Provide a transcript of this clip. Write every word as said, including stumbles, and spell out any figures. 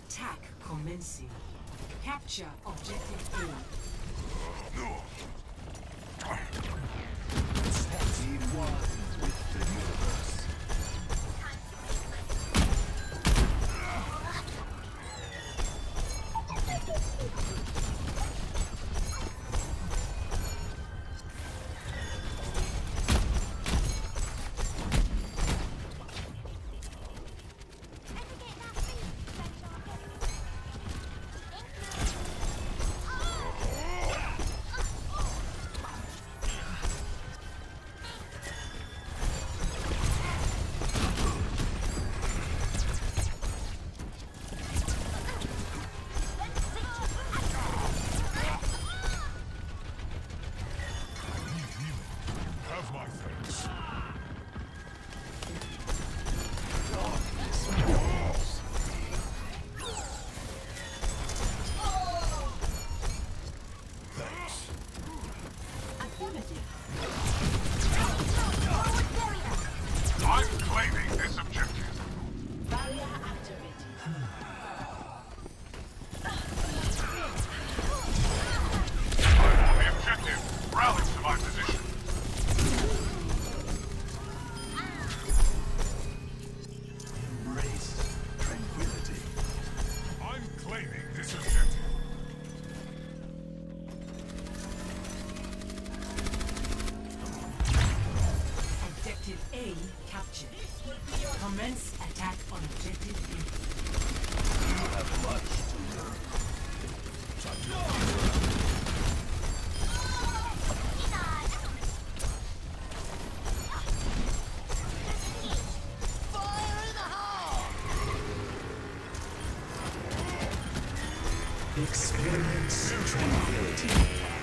Attack commencing. Capture objective A. Be one with the universe. I'm claiming this objective. Barrier activated. The objective. Rally to my position. Embrace tranquility. I'm claiming this objective. Objective A captured. Commence attack on objective B. You have much to learn. Experience tranquility.